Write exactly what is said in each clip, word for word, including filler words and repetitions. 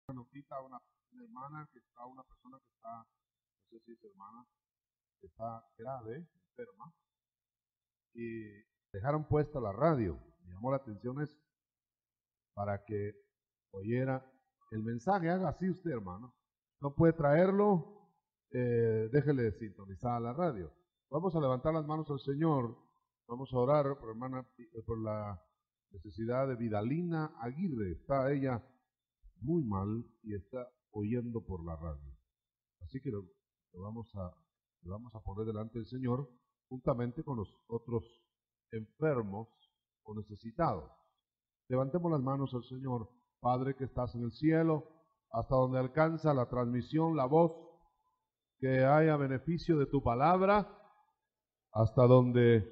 notita a una, una hermana que está, una persona que está, no sé si es hermana, que está grave, enferma, y dejaron puesta la radio. Me llamó la atención eso, para que oyera el mensaje. Haga así usted, hermano. No puede traerlo, eh, déjele sintonizar la radio. Vamos a levantar las manos al Señor. Vamos a orar por, hermana, por la necesidad de Vidalina Aguirre. Está ella muy mal y está oyendo por la radio. Así que lo, lo vamos a, lo vamos a poner delante del Señor juntamente con los otros enfermos o necesitados. Levantemos las manos al Señor. Padre que estás en el cielo, hasta donde alcanza la transmisión, la voz, que haya beneficio de tu palabra, hasta donde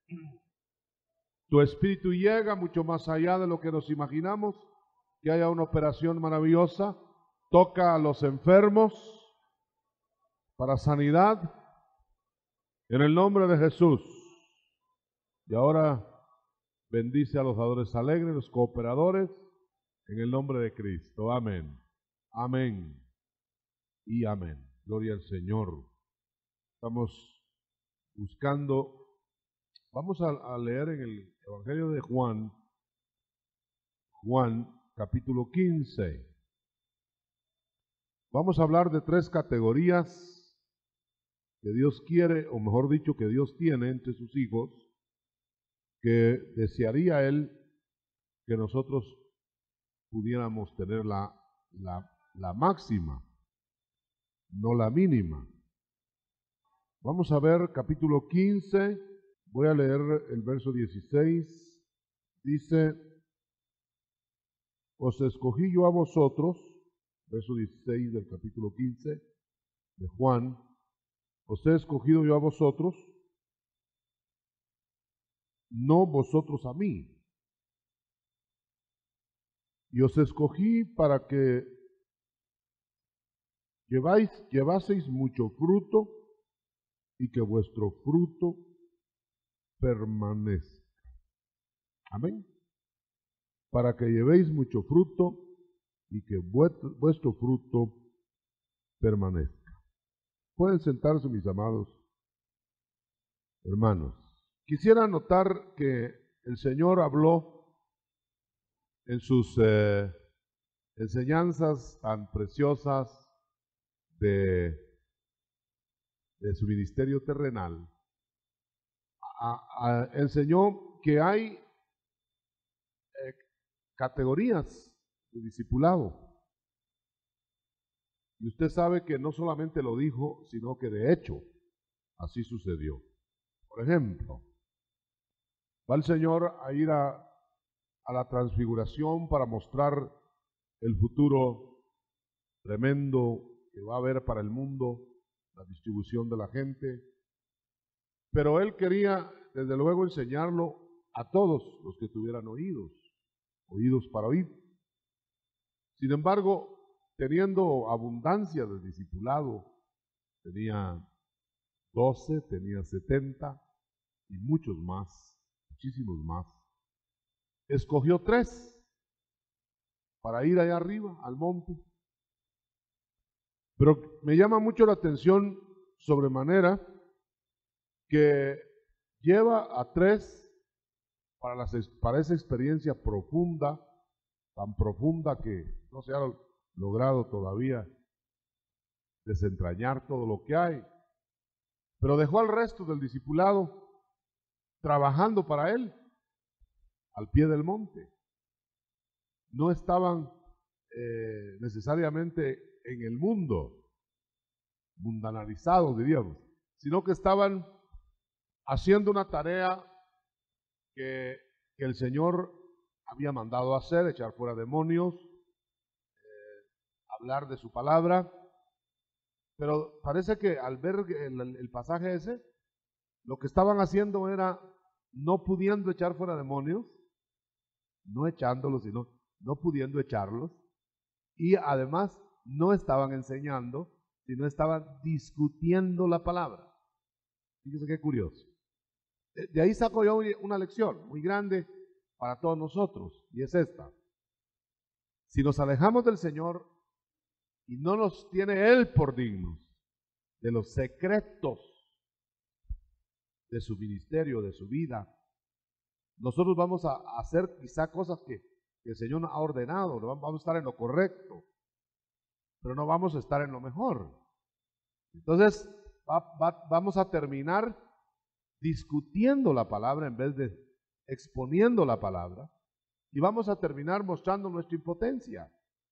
tu espíritu llega mucho más allá de lo que nos imaginamos, que haya una operación maravillosa, toca a los enfermos para sanidad, en el nombre de Jesús. Y ahora bendice a los dadores alegres, los cooperadores, en el nombre de Cristo. Amén. Amén. Y amén. Gloria al Señor. Estamos buscando, vamos a, a leer en el Evangelio de Juan, Juan capítulo quince. Vamos a hablar de tres categorías que Dios quiere, o mejor dicho, que Dios tiene entre sus hijos, que desearía Él que nosotros pudiéramos tener la, la, la máxima, no la mínima. Vamos a ver capítulo quince, voy a leer el verso dieciséis, dice: os escogí yo a vosotros, verso dieciséis del capítulo quince de Juan, os he escogido yo a vosotros, no vosotros a mí. Y os escogí para que lleváis, llevaseis mucho fruto y que vuestro fruto permanezca. Amén. Para que llevéis mucho fruto y que vuestro, vuestro fruto permanezca. Pueden sentarse, mis amados hermanos. Quisiera notar que el Señor habló en sus eh, enseñanzas tan preciosas de, de su ministerio terrenal. A, a, enseñó que hay eh, categorías de discipulado. Y usted sabe que no solamente lo dijo, sino que de hecho así sucedió. Por ejemplo, va el Señor a ir a, a la transfiguración para mostrar el futuro tremendo que va a haber para el mundo, la distribución de la gente. Pero Él quería, desde luego, enseñarlo a todos los que tuvieran oídos, oídos para oír. Sin embargo, teniendo abundancia de discipulado, tenía doce, tenía setenta y muchos más, muchísimos más. Escogió tres para ir allá arriba, al monte. Pero me llama mucho la atención sobremanera que lleva a tres para, las, para esa experiencia profunda, tan profunda que no se ha logrado todavía desentrañar todo lo que hay. Pero dejó al resto del discipulado trabajando para él, al pie del monte. No estaban eh, necesariamente en el mundo, mundanalizados, diríamos, sino que estaban haciendo una tarea que, que el Señor había mandado hacer, echar fuera demonios, eh, hablar de su palabra. Pero parece que al ver el, el pasaje ese, lo que estaban haciendo era, no pudiendo echar fuera demonios, no echándolos, sino no pudiendo echarlos, y además no estaban enseñando, sino estaban discutiendo la palabra. Fíjense qué curioso. De ahí saco yo una lección muy grande para todos nosotros, y es esta. Si nos alejamos del Señor, y no nos tiene Él por dignos de los secretos de su ministerio, de su vida, nosotros vamos a hacer quizá cosas que, que el Señor nos ha ordenado, vamos a estar en lo correcto, pero no vamos a estar en lo mejor. Entonces va, va, vamos a terminar discutiendo la palabra en vez de exponiendo la palabra, y vamos a terminar mostrando nuestra impotencia.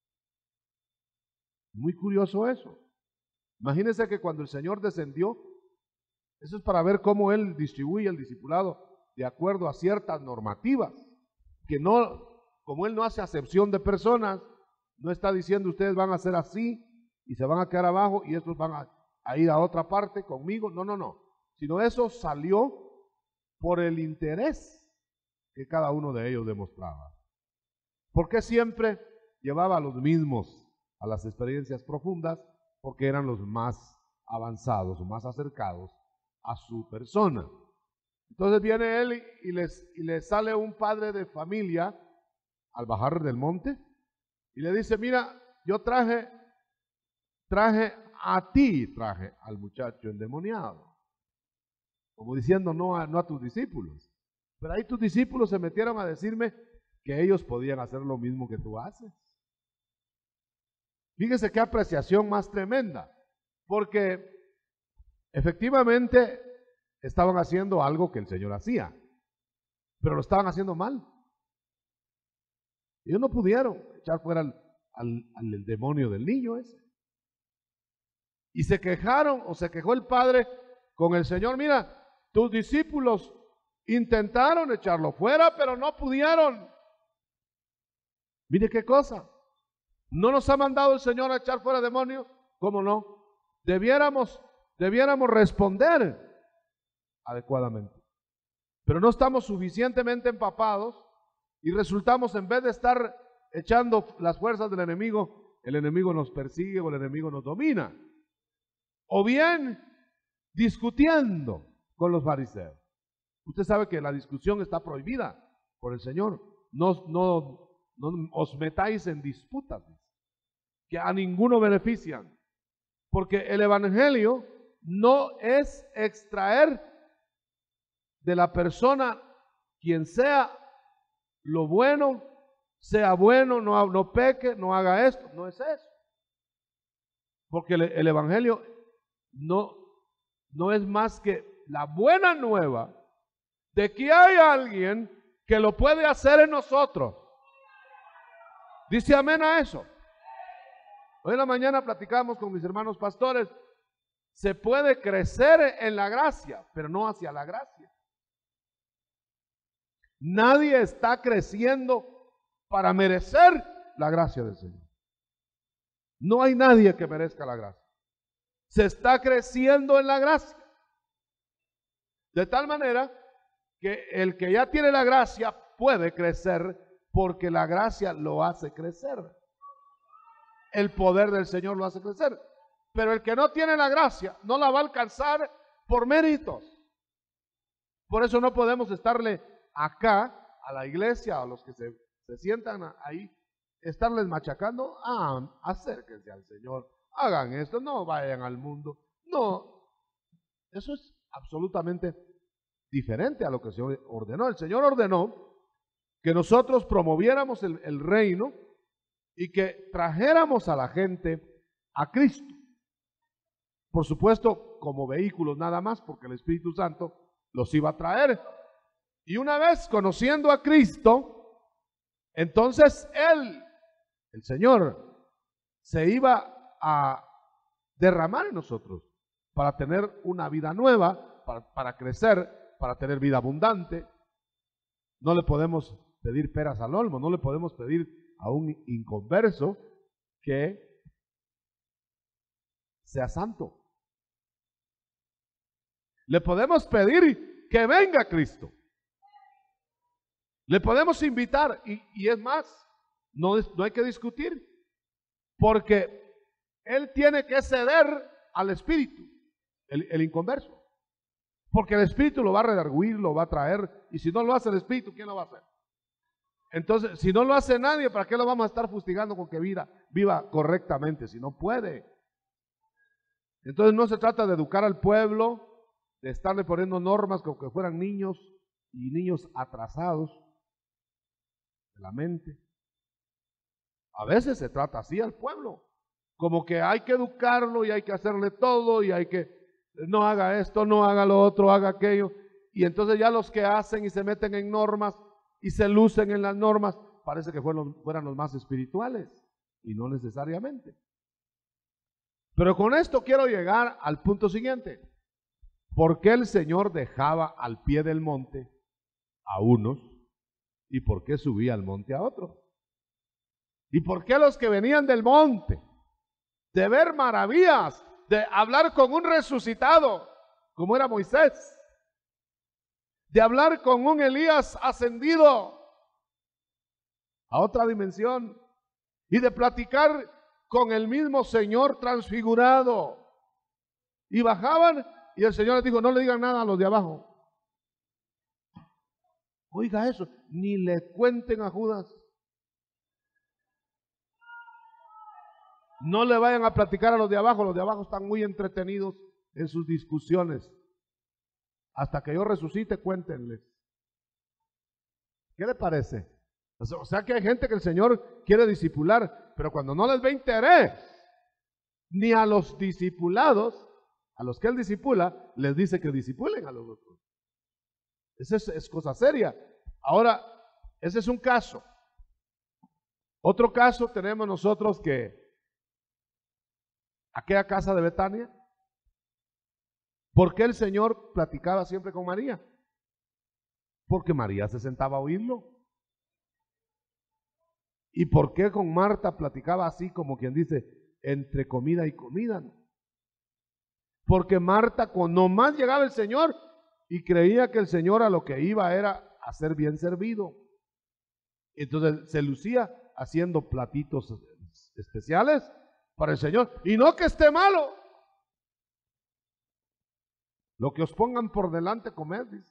Muy curioso eso. Imagínense que cuando el Señor descendió, eso es para ver cómo Él distribuye el discipulado de acuerdo a ciertas normativas, que no, como Él no hace acepción de personas, no está diciendo ustedes van a hacer así y se van a quedar abajo y estos van a, a ir a otra parte conmigo, no, no, no, sino eso salió por el interés que cada uno de ellos demostraba. ¿Por qué siempre llevaba a los mismos a las experiencias profundas? Porque eran los más avanzados o más acercados a su persona. Entonces viene él y les, y les sale un padre de familia al bajar del monte y le dice, mira, yo traje, traje a ti, traje al muchacho endemoniado. Como diciendo no a, no a tus discípulos. Pero ahí tus discípulos se metieron a decirme que ellos podían hacer lo mismo que tú haces. Fíjese qué apreciación más tremenda, porque efectivamente estaban haciendo algo que el Señor hacía, pero lo estaban haciendo mal. Ellos no pudieron echar fuera al, al, al demonio del niño ese. Y se quejaron, o se quejó el padre con el Señor, mira, tus discípulos intentaron echarlo fuera, pero no pudieron. Mire qué cosa. ¿No nos ha mandado el Señor a echar fuera demonios? ¿Cómo no? Debiéramos, debiéramos responder adecuadamente. Pero no estamos suficientemente empapados y resultamos, en vez de estar echando las fuerzas del enemigo, el enemigo nos persigue o el enemigo nos domina. O bien discutiendo con los fariseos. Usted sabe que la discusión está prohibida por el Señor. No, no, no os metáis en disputas que a ninguno benefician. Porque el evangelio no es extraer de la persona, quien sea, lo bueno, sea bueno, no, no peque, no haga esto. No es eso. Porque el, el evangelio no, no es más que la buena nueva de que hay alguien que lo puede hacer en nosotros. Dice amén a eso. Hoy en la mañana platicamos con mis hermanos pastores. Se puede crecer en la gracia, pero no hacia la gracia. Nadie está creciendo para merecer la gracia del Señor. No hay nadie que merezca la gracia. Se está creciendo en la gracia. De tal manera que el que ya tiene la gracia puede crecer porque la gracia lo hace crecer. El poder del Señor lo hace crecer. Pero el que no tiene la gracia no la va a alcanzar por méritos. Por eso no podemos estarle acá a la iglesia, a los que se, se sientan ahí, estarles machacando. Ah, acérquense al Señor, hagan esto, no vayan al mundo. No, eso es absolutamente diferente a lo que el Señor ordenó. El Señor ordenó que nosotros promoviéramos el, el reino y que trajéramos a la gente a Cristo. Por supuesto, como vehículos nada más, porque el Espíritu Santo los iba a traer. Y una vez conociendo a Cristo, entonces Él, el Señor, se iba a derramar en nosotros para tener una vida nueva, para, para crecer, para tener vida abundante. No le podemos pedir peras al olmo, no le podemos pedir a un inconverso que sea santo. Le podemos pedir que venga Cristo. Le podemos invitar y, y es más, no, no hay que discutir, porque Él tiene que ceder al Espíritu, el, el inconverso. Porque el Espíritu lo va a redarguir, lo va a traer, y si no lo hace el Espíritu, ¿quién lo va a hacer? Entonces, si no lo hace nadie, ¿para qué lo vamos a estar fustigando con que viva, viva correctamente si no puede? Entonces no se trata de educar al pueblo, de estarle poniendo normas como que fueran niños y niños atrasados de la mente. A veces se trata así al pueblo, como que hay que educarlo y hay que hacerle todo y hay que, no haga esto, no haga lo otro, haga aquello. Y entonces ya los que hacen y se meten en normas y se lucen en las normas, parece que fueron, fueran los más espirituales y no necesariamente. Pero con esto quiero llegar al punto siguiente. ¿Por qué el Señor dejaba al pie del monte a unos y por qué subía al monte a otros? ¿Y por qué los que venían del monte, de ver maravillas, de hablar con un resucitado, como era Moisés, de hablar con un Elías ascendido a otra dimensión y de platicar con el mismo Señor transfigurado? Y bajaban y el Señor les dijo, no le digan nada a los de abajo. Oiga eso, ni le cuenten a Judas. No le vayan a platicar a los de abajo, los de abajo están muy entretenidos en sus discusiones. Hasta que yo resucite, cuéntenles. ¿Qué le parece? O sea que hay gente que el Señor quiere discipular, pero cuando no les ve interés, ni a los discipulados, a los que Él discipula, les dice que discipulen a los otros. Esa es, es cosa seria. Ahora, ese es un caso. Otro caso tenemos nosotros que aquella casa de Betania, ¿por qué el Señor platicaba siempre con María? Porque María se sentaba a oírlo. ¿Y por qué con Marta platicaba así como quien dice, entre comida y comida? Porque Marta, cuando más llegaba el Señor y creía que el Señor a lo que iba era a ser bien servido. Entonces se lucía haciendo platitos especiales para el Señor. Y no que esté malo. Lo que os pongan por delante, comed, dice.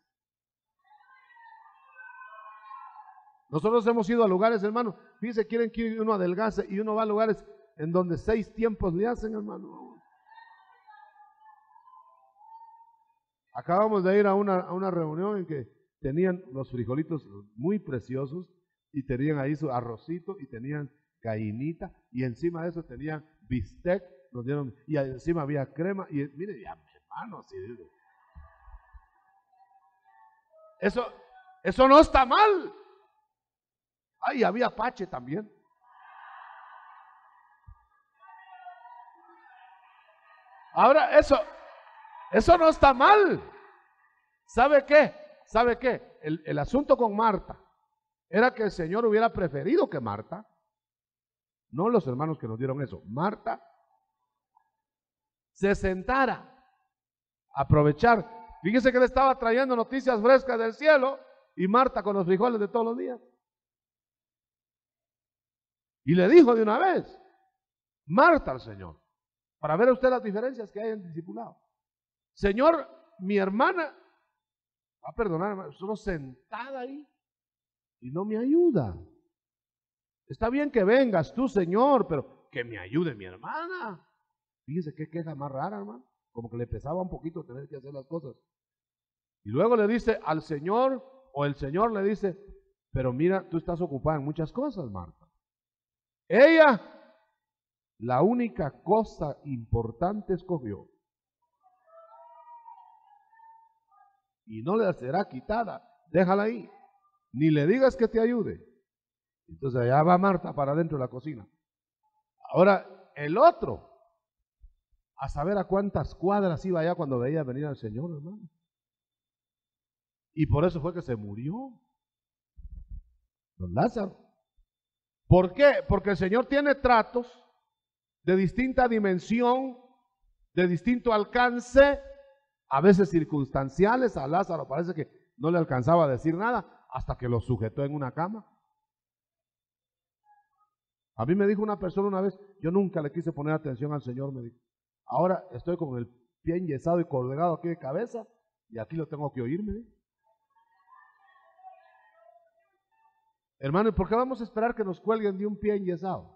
Nosotros hemos ido a lugares, hermano. Fíjense, quieren que uno adelgace y uno va a lugares en donde seis tiempos le hacen, hermano. Acabamos de ir a una, a una reunión en que tenían los frijolitos muy preciosos y tenían ahí su arrocito y tenían gallinita y encima de eso tenían bistec, nos dieron, y encima había crema y mire, ya, hermano, así digo. Eso, eso no está mal. Ay, había pache también. Ahora, eso, eso no está mal. ¿Sabe qué? ¿Sabe qué? El, el asunto con Marta era que el Señor hubiera preferido que Marta, no los hermanos que nos dieron eso, Marta se sentara a aprovechar. Fíjese que le estaba trayendo noticias frescas del cielo y Marta con los frijoles de todos los días. Y le dijo de una vez, Marta al Señor, para ver usted las diferencias que hay en el discipulado. Señor, mi hermana, va a perdonar, solo sentada ahí y no me ayuda. Está bien que vengas tú, Señor, pero que me ayude mi hermana. Fíjese qué queja más rara, hermano. Como que le pesaba un poquito tener que hacer las cosas. Y luego le dice al Señor, o el Señor le dice, pero mira, tú estás ocupada en muchas cosas, Marta. Ella, la única cosa importante escogió. Y no le será quitada. Déjala ahí. Ni le digas que te ayude. Entonces allá va Marta para adentro de la cocina. Ahora, el otro, a saber a cuántas cuadras iba allá cuando veía venir al Señor, hermano. Y por eso fue que se murió don Lázaro. ¿Por qué? Porque el Señor tiene tratos de distinta dimensión, de distinto alcance, a veces circunstanciales. A Lázaro parece que no le alcanzaba a decir nada hasta que lo sujetó en una cama. A mí me dijo una persona una vez, yo nunca le quise poner atención al Señor, me dijo. Ahora estoy con el pie enyesado y colgado aquí de cabeza y aquí lo tengo que oír, me dijo. Hermano, ¿y por qué vamos a esperar que nos cuelguen de un pie enyesado?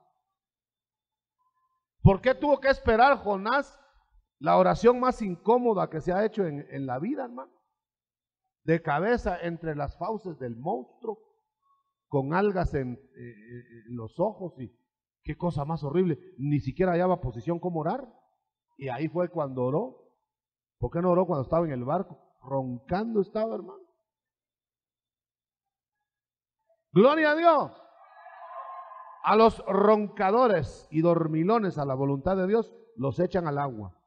¿Por qué tuvo que esperar Jonás la oración más incómoda que se ha hecho en, en la vida, hermano? De cabeza entre las fauces del monstruo, con algas en, eh, en los ojos, y qué cosa más horrible. Ni siquiera hallaba posición como orar. Y ahí fue cuando oró. ¿Por qué no oró cuando estaba en el barco? Roncando estaba, hermano. Gloria a Dios. A los roncadores y dormilones a la voluntad de Dios los echan al agua.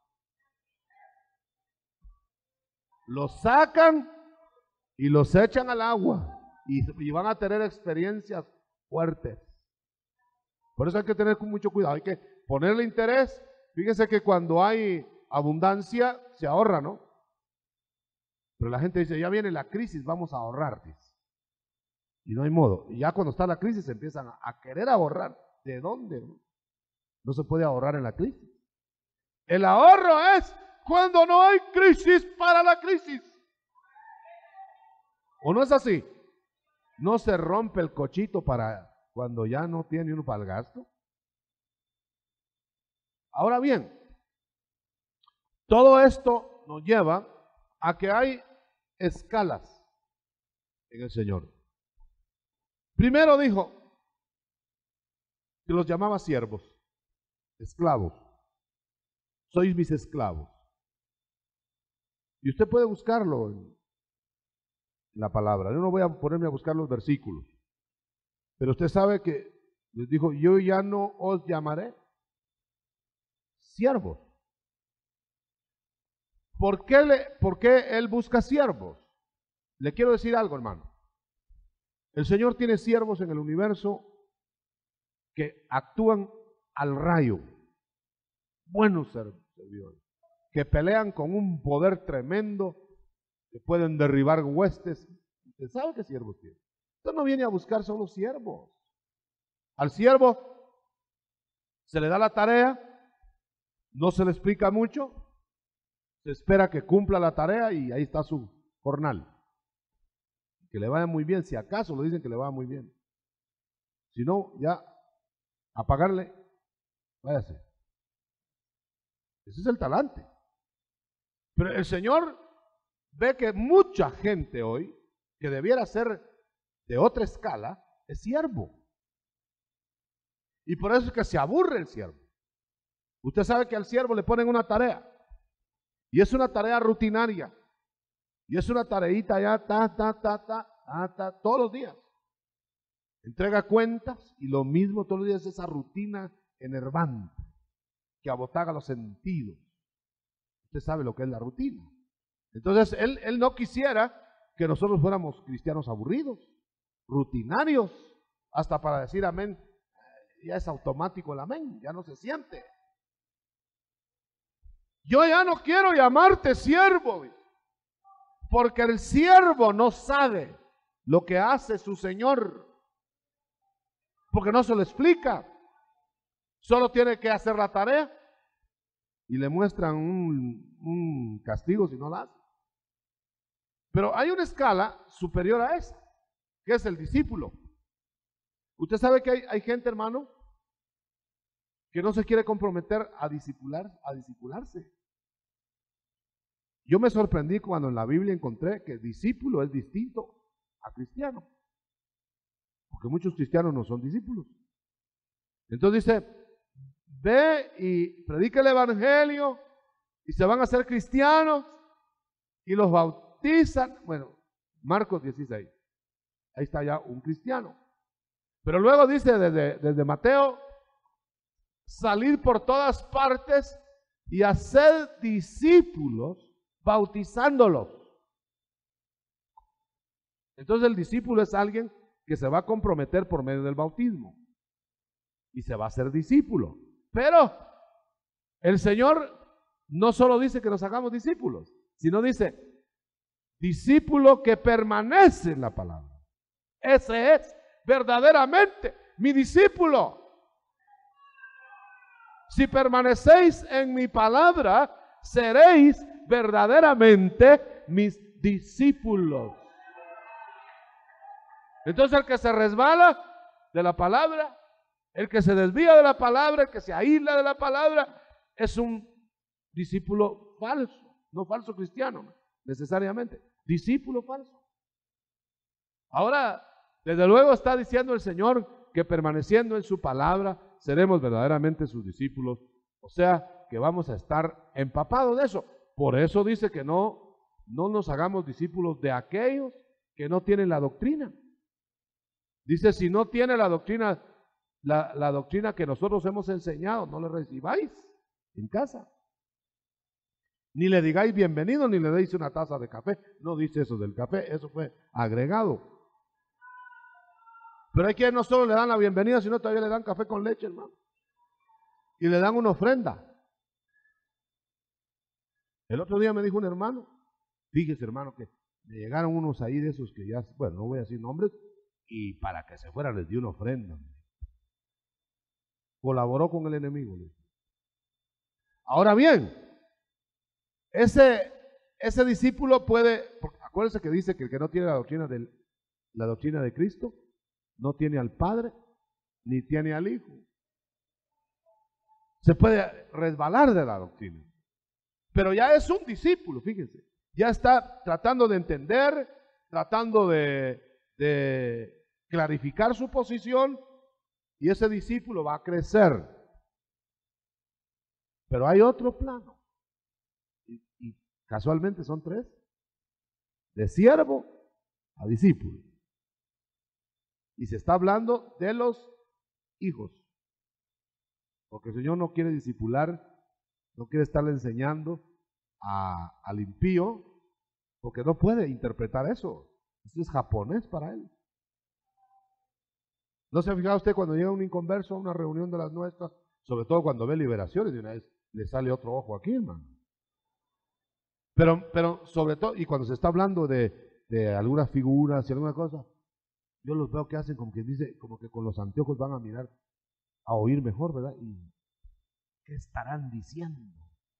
Los sacan y los echan al agua. Y, y van a tener experiencias fuertes. Por eso hay que tener mucho cuidado. Hay que ponerle interés. Fíjense que cuando hay abundancia se ahorra, ¿no? Pero la gente dice, ya viene la crisis, vamos a ahorrar, dice. Y no hay modo. Y ya cuando está la crisis empiezan a, a querer ahorrar. ¿De dónde? No? No se puede ahorrar en la crisis. El ahorro es cuando no hay crisis para la crisis. ¿O no es así? No se rompe el cochito para cuando ya no tiene uno para el gasto. Ahora bien, todo esto nos lleva a que hay escalas en el Señor. Primero dijo que los llamaba siervos, esclavos. Sois mis esclavos. Y usted puede buscarlo en la palabra. Yo no voy a ponerme a buscar los versículos. Pero usted sabe que les dijo, yo ya no os llamaré siervos. ¿Por qué, le, ¿Por qué él busca siervos? Le quiero decir algo, hermano. El Señor tiene siervos en el universo que actúan al rayo. Buenos servidores. Que pelean con un poder tremendo, que pueden derribar huestes. ¿Usted sabe qué siervos tiene? Usted no viene a buscar solo siervos. Al siervo se le da la tarea, no se le explica mucho, se espera que cumpla la tarea y ahí está su jornal. Que le vaya muy bien, si acaso lo dicen que le vaya muy bien. Si no, ya a pagarle, váyase. Ese es el talante. Pero el Señor ve que mucha gente hoy, que debiera ser de otra escala, es siervo. Y por eso es que se aburre el siervo. Usted sabe que al siervo le ponen una tarea. Y es una tarea rutinaria. Y es una tareita ya, ta, ta, ta, ta, ta, ta, todos los días. Entrega cuentas y lo mismo todos los días, esa rutina enervante que abotaga los sentidos. Usted sabe lo que es la rutina. Entonces, él, él no quisiera que nosotros fuéramos cristianos aburridos, rutinarios, hasta para decir amén, ya es automático el amén, ya no se siente. Yo ya no quiero llamarte siervo, porque el siervo no sabe lo que hace su Señor, porque no se lo explica. Solo tiene que hacer la tarea y le muestran un, un castigo si no la hace. Pero hay una escala superior a esa, que es el discípulo. Usted sabe que hay, hay gente, hermano, que no se quiere comprometer a discipular, a discipularse. Yo me sorprendí cuando en la Biblia encontré que discípulo es distinto a cristiano, porque muchos cristianos no son discípulos. Entonces dice, ve y predica el evangelio y se van a hacer cristianos y los bautizan. Bueno, Marcos dieciséis, ahí está ya un cristiano. Pero luego dice desde, desde Mateo, salir por todas partes y hacer discípulos bautizándolos. Entonces el discípulo es alguien que se va a comprometer por medio del bautismo y se va a hacer discípulo. Pero el Señor no solo dice que nos hagamos discípulos, sino dice discípulo que permanece en la palabra. Ese es verdaderamente mi discípulo. Si permanecéis en mi palabra, seréis verdaderamente mis discípulos. Entonces el que se resbala de la palabra, el que se desvía de la palabra, el que se aísla de la palabra, es un discípulo falso, no falso cristiano, necesariamente, discípulo falso. Ahora, desde luego está diciendo el Señor que permaneciendo en su palabra, seremos verdaderamente sus discípulos, o sea, que vamos a estar empapados de eso. Por eso dice que no, no nos hagamos discípulos de aquellos que no tienen la doctrina. Dice, si no tiene la doctrina, la, la doctrina que nosotros hemos enseñado, no le recibáis en casa. Ni le digáis bienvenido, ni le deis una taza de café. No dice eso del café, eso fue agregado. Pero hay quienes no solo le dan la bienvenida, sino todavía le dan café con leche, hermano. Y le dan una ofrenda. El otro día me dijo un hermano, fíjese hermano, que me llegaron unos ahí de esos que ya, bueno, no voy a decir nombres, y para que se fuera les dio una ofrenda. Colaboró con el enemigo. Ahora bien, ese, ese discípulo puede, acuérdense que dice que el que no tiene la doctrina, del, la doctrina de Cristo, no tiene al Padre, ni tiene al Hijo. Se puede resbalar de la doctrina. Pero ya es un discípulo, fíjense. Ya está tratando de entender, tratando de, de clarificar su posición, y ese discípulo va a crecer. Pero hay otro plano. Y, y casualmente son tres. De siervo a discípulo. Y se está hablando de los hijos. Porque el Señor no quiere discipular, no quiere estarle enseñando a, al impío, porque no puede interpretar eso. Eso es japonés para él. ¿No se ha fijado usted cuando llega un inconverso a una reunión de las nuestras? Sobre todo cuando ve liberaciones, de una vez le sale otro ojo aquí, hermano. Pero, pero sobre todo, y cuando se está hablando de, de algunas figuras y alguna cosa, yo los veo que hacen como que dice, como que con los anteojos van a mirar, a oír mejor, ¿verdad? Y ¿qué estarán diciendo?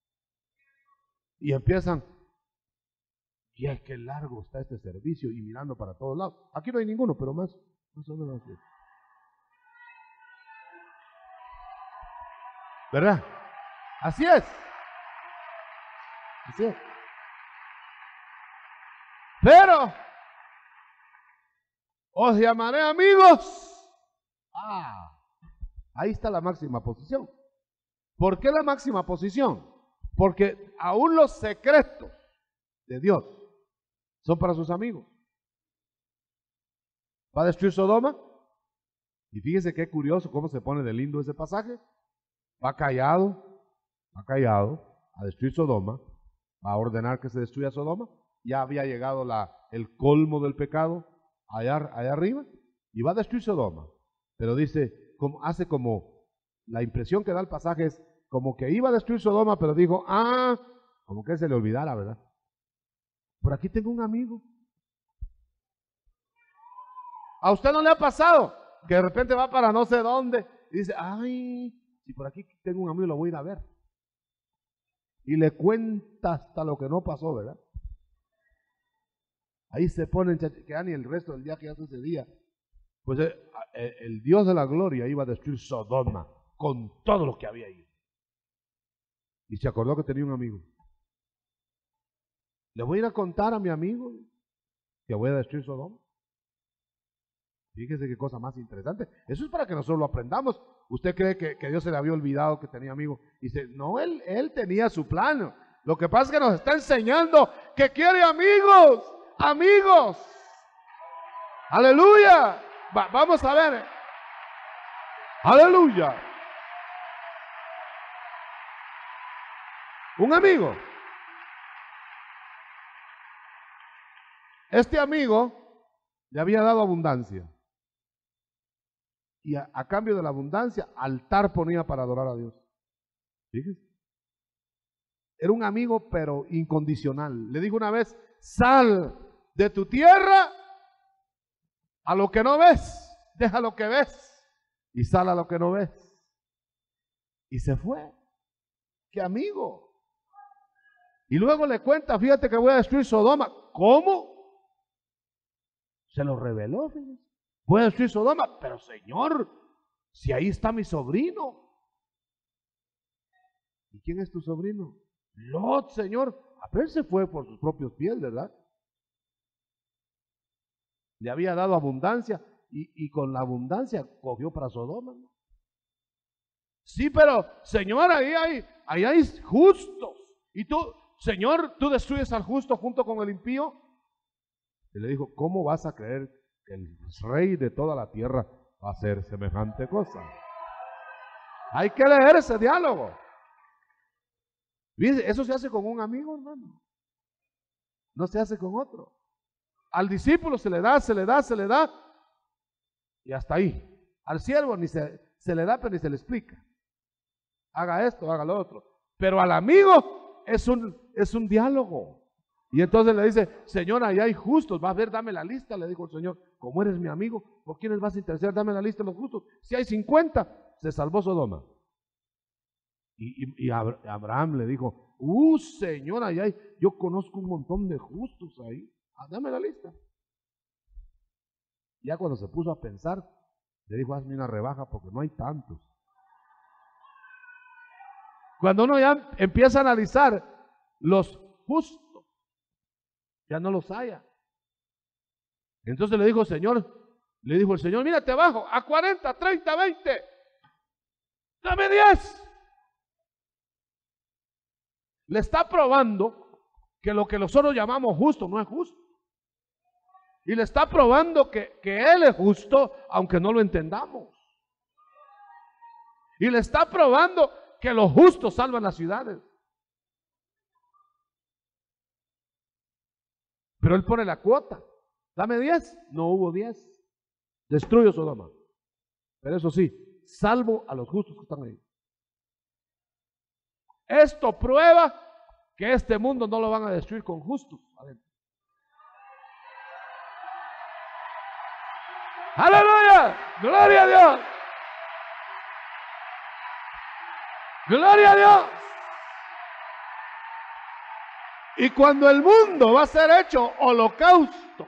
Y empiezan, y es que largo está este servicio, y mirando para todos lados. Aquí no hay ninguno, pero más, más o menos así. ¿Verdad? Así es. Así es. Pero os llamaré amigos. Ah, ahí está la máxima posición. ¿Por qué la máxima posición? Porque aún los secretos de Dios son para sus amigos. ¿Va a destruir Sodoma? Y fíjese qué curioso cómo se pone de lindo ese pasaje. Va callado, va callado a destruir Sodoma, va a ordenar que se destruya Sodoma. Ya había llegado la, el colmo del pecado allá, allá arriba y va a destruir Sodoma. Pero dice, como, hace como, la impresión que da el pasaje es como que iba a destruir Sodoma, pero dijo, ah, como que se le olvidara, ¿verdad? Por aquí tengo un amigo. ¿A usted no le ha pasado que de repente va para no sé dónde y dice, ay, si por aquí tengo un amigo, lo voy a ir a ver? Y le cuenta hasta lo que no pasó, ¿verdad? Ahí se ponen, que ya ni el resto del día que hace ese día. Pues el, el Dios de la gloria iba a destruir Sodoma con todo lo que había ahí. Y se acordó que tenía un amigo. Le voy a ir a contar a mi amigo que voy a destruir Sodoma. Fíjese qué cosa más interesante. Eso es para que nosotros lo aprendamos. Usted cree que, que Dios se le había olvidado que tenía amigos. Y dice, no, él, él tenía su plan. Lo que pasa es que nos está enseñando que quiere amigos. Amigos. Aleluya. Va, vamos a ver. Aleluya. Un amigo. Este amigo le había dado abundancia. Y a, a cambio de la abundancia, altar ponía para adorar a Dios. Fíjese. Era un amigo, pero incondicional. Le dijo una vez, sal de tu tierra a lo que no ves. Deja lo que ves y sal a lo que no ves. Y se fue. ¡Qué amigo! Y luego le cuenta, fíjate que voy a destruir Sodoma. ¿Cómo? Se lo reveló, fíjese. puede destruir Sodoma, pero Señor, si ahí está mi sobrino. ¿Y quién es tu sobrino? Lot, Señor. A ver, se fue por sus propios pies, ¿verdad? Le había dado abundancia y, y con la abundancia cogió para Sodoma, ¿no? Sí, pero Señor, ahí hay, ahí hay justos. Y tú, Señor, tú destruyes al justo junto con el impío. Y le dijo, ¿cómo vas a creer que el rey de toda la tierra va a hacer semejante cosa? Hay que leer ese diálogo. Eso se hace con un amigo, hermano. No se hace con otro. Al discípulo se le da, se le da, se le da. Y hasta ahí. Al siervo ni se, se le da, pero ni se le explica. Haga esto, haga lo otro. Pero al amigo es un, es un diálogo. Y entonces le dice, Señor, ahí hay justos. Va a ver, dame la lista, le dijo el Señor. Como eres mi amigo, ¿por quiénes vas a interesar? Dame la lista de los justos. Si hay cincuenta, se salvó Sodoma. Y, y, y Abraham le dijo, uh, Señor, ahí hay, yo conozco un montón de justos ahí. Ah, dame la lista. Ya cuando se puso a pensar, le dijo, hazme una rebaja porque no hay tantos. Cuando uno ya empieza a analizar los justos, ya no los haya. Entonces le dijo, Señor, le dijo el Señor, mira, te bajo a cuarenta, treinta, veinte. Dame diez. Le está probando que lo que nosotros llamamos justo no es justo. Y le está probando que, que Él es justo, aunque no lo entendamos. Y le está probando que los justos salvan las ciudades. Pero Él pone la cuota. Dame diez. No hubo diez. Destruyo Sodoma. Pero eso sí, salvo a los justos que están ahí. Esto prueba que este mundo no lo van a destruir con justos adentro. ¡Aleluya! ¡Gloria a Dios! ¡Gloria a Dios! Y cuando el mundo va a ser hecho holocausto,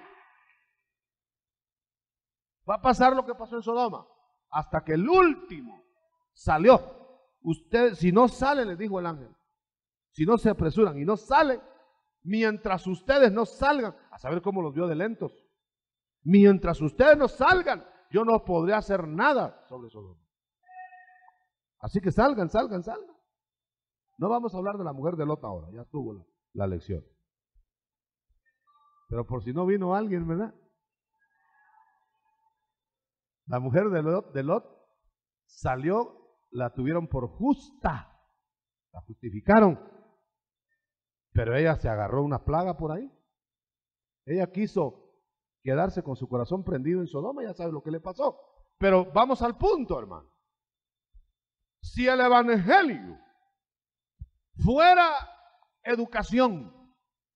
va a pasar lo que pasó en Sodoma, hasta que el último salió. Ustedes, si no salen, les dijo el ángel, si no se apresuran y no salen, mientras ustedes no salgan, a saber cómo los vio de lentos, mientras ustedes no salgan, yo no podré hacer nada sobre Sodoma. Así que salgan, salgan, salgan. No vamos a hablar de la mujer de Lot ahora, ya estuvo la, la lección. Pero por si no vino alguien, ¿verdad? La mujer de Lot, de Lot salió, la tuvieron por justa, la justificaron, pero ella se agarró una plaga por ahí. Ella quiso quedarse con su corazón prendido en Sodoma, ya sabe lo que le pasó. Pero vamos al punto, hermano. Si el evangelio fuera educación,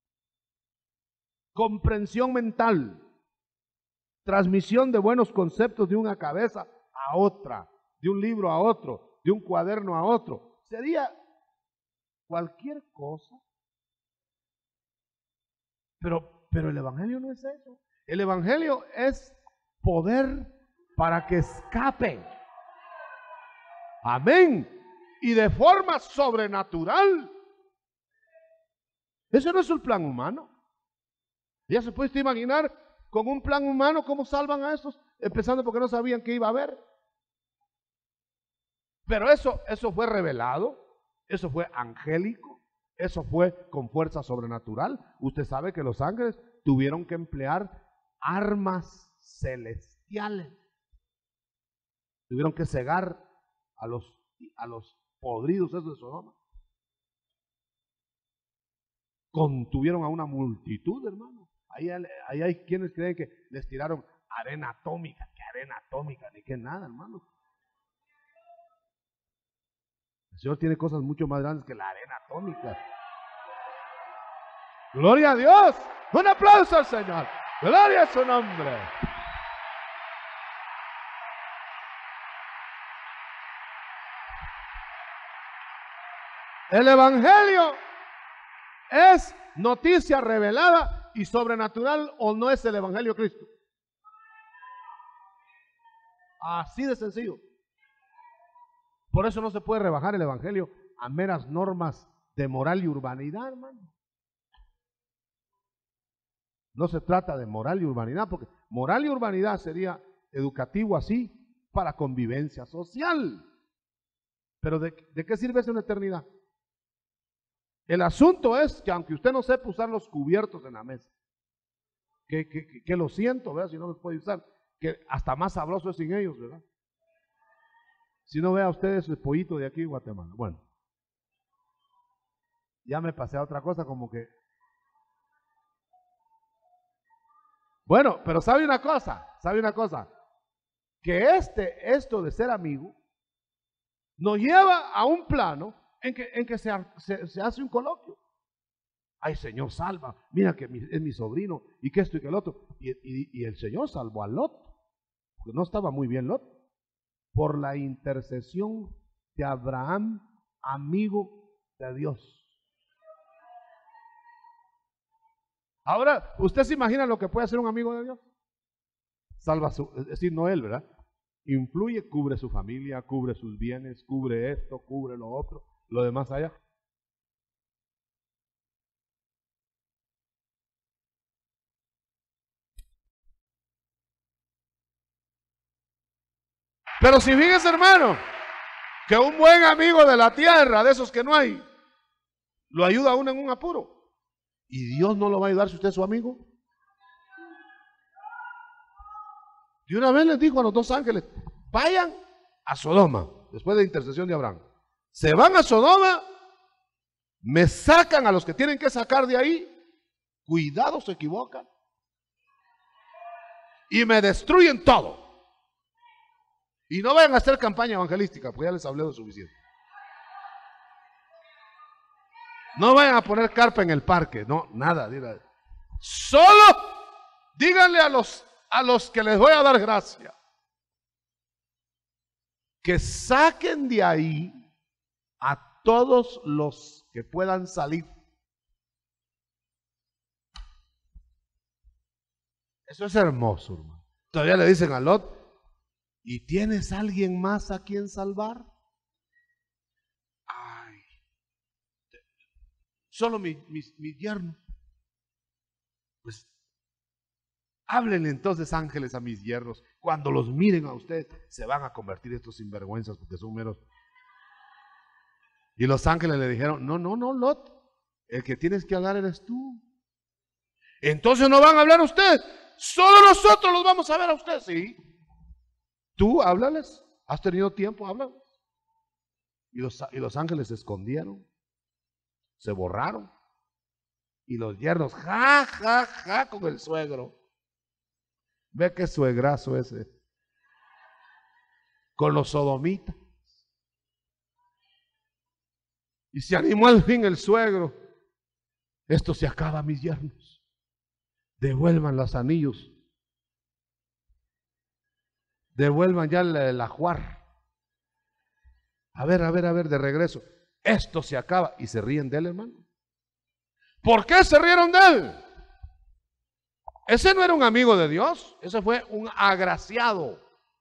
comprensión mental, transmisión de buenos conceptos de una cabeza a otra, de un libro a otro, de un cuaderno a otro, sería cualquier cosa. Pero, pero el evangelio no es eso. El evangelio es poder para que escape. Amén. Y de forma sobrenatural. Ese no es el plan humano. Ya se puede imaginar con un plan humano cómo salvan a estos, empezando porque no sabían que iba a haber. Pero eso, eso fue revelado, eso fue angélico, eso fue con fuerza sobrenatural. Usted sabe que los ángeles tuvieron que emplear armas celestiales. Tuvieron que cegar a los, a los podridos esos de Sodoma. Contuvieron a una multitud, hermano. Ahí, ahí hay quienes creen que les tiraron arena atómica. ¿Qué arena atómica? Ni que nada, hermano. El Señor tiene cosas mucho más grandes que la arena atómica. Gloria a Dios. Un aplauso al Señor. Gloria a su nombre. El evangelio es noticia revelada y sobrenatural, o no es el evangelio de Cristo. Así de sencillo. Por eso no se puede rebajar el evangelio a meras normas de moral y urbanidad, hermano. No se trata de moral y urbanidad, porque moral y urbanidad sería educativo así para convivencia social. Pero ¿de, de qué sirve eso en la eternidad? El asunto es que aunque usted no sepa usar los cubiertos en la mesa, que, que, que, que lo siento, ¿verdad? Si no los puede usar, que hasta más sabroso es sin ellos, ¿verdad? Si no, vea usted ese pollito de aquí en Guatemala. Bueno, ya me pasé a otra cosa como que... Bueno, pero sabe una cosa, sabe una cosa, que este, esto de ser amigo, nos lleva a un plano en que, en que se, se, se hace un coloquio. Ay, Señor, salva, mira que mi, es mi sobrino, y que esto y que el otro. Y, y, y el Señor salvó a Lot, porque no estaba muy bien Lot, por la intercesión de Abraham, amigo de Dios. Ahora, ¿usted se imagina lo que puede hacer un amigo de Dios? Salva su, es decir, no él, ¿verdad? Influye, cubre su familia, cubre sus bienes, cubre esto, cubre lo otro, lo demás allá. Pero si fíjese, hermano, que un buen amigo de la tierra, de esos que no hay, lo ayuda a uno en un apuro. ¿Y Dios no lo va a ayudar si usted es su amigo? De una vez les dijo a los dos ángeles, vayan a Sodoma, después de la intercesión de Abraham. Se van a Sodoma, me sacan a los que tienen que sacar de ahí, cuidado, se equivocan, y me destruyen todo. Y no vayan a hacer campaña evangelística, porque ya les hablé de suficiente. No vayan a poner carpa en el parque, no, nada. Dígale. Solo díganle a los, a los que les voy a dar gracia, que saquen de ahí a todos los que puedan salir. Eso es hermoso, hermano. Todavía le dicen a Lot, ¿y tienes alguien más a quien salvar? Ay, solo mi, mi, mi yerno. Pues háblenle entonces, ángeles, a mis yernos. Cuando los miren a ustedes, se van a convertir estos sinvergüenzas porque son meros. Y los ángeles le dijeron, no, no, no, Lot, el que tienes que hablar eres tú. Entonces no van a hablar a ustedes, solo nosotros los vamos a ver a ustedes. Sí, tú háblales, has tenido tiempo, háblales. Y los, y los ángeles se escondieron, se borraron. Y los yernos, ja, ja, ja, con el suegro. Ve qué suegrazo ese. Con los sodomitas. Y se animó al fin el suegro. Esto se acaba, mis yernos. Devuelvan los anillos. Devuelvan ya el, el ajuar. A ver, a ver, a ver, de regreso. Esto se acaba. Y se ríen de él, hermano. ¿Por qué se rieron de él? Ese no era un amigo de Dios. Ese fue un agraciado.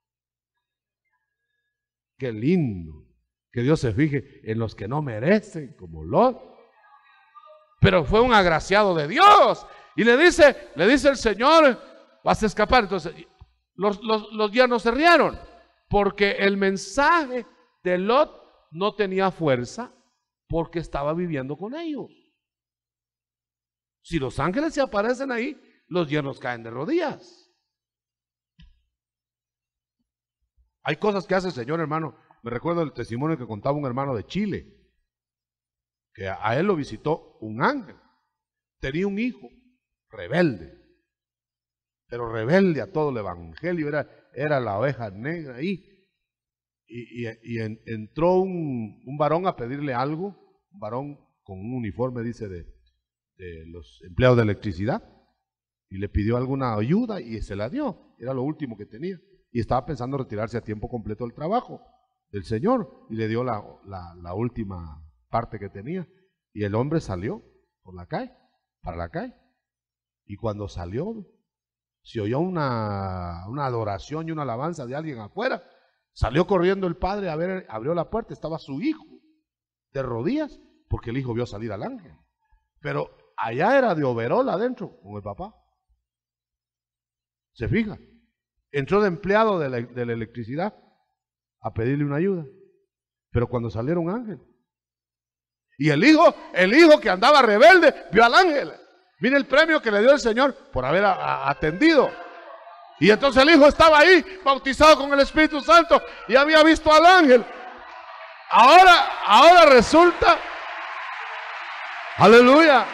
Qué lindo. Que Dios se fije en los que no merecen, como Lot. Pero fue un agraciado de Dios. Y le dice, le dice el Señor, vas a escapar. Entonces, los, los, los yernos se rieron. Porque el mensaje de Lot no tenía fuerza porque estaba viviendo con ellos. Si los ángeles se aparecen ahí, los yernos caen de rodillas. Hay cosas que hace el Señor, hermano. Me recuerdo el testimonio que contaba un hermano de Chile, que a él lo visitó un ángel. Tenía un hijo rebelde, pero rebelde a todo el evangelio, era, era la oveja negra ahí. Y, y, y en, entró un, un varón a pedirle algo, un varón con un uniforme, dice, de, de los empleados de electricidad, y le pidió alguna ayuda y se la dio, era lo último que tenía. Y estaba pensando retirarse a tiempo completo del trabajo del Señor, y le dio la, la, la última parte que tenía. Y el hombre salió por la calle, para la calle. Y cuando salió, se oyó una, una adoración y una alabanza de alguien afuera. Salió corriendo el padre a ver, abrió la puerta, estaba su hijo de rodillas, porque el hijo vio salir al ángel. Pero allá era de overol adentro con el papá. ¿Se fija? Entró de empleado de la, de la electricidad a pedirle una ayuda. Pero cuando salieron ángel. Y el hijo, el hijo que andaba rebelde, vio al ángel. Mire el premio que le dio el Señor por haber a, a, atendido. Y entonces el hijo estaba ahí, bautizado con el Espíritu Santo, y había visto al ángel. Ahora, ahora resulta, aleluya.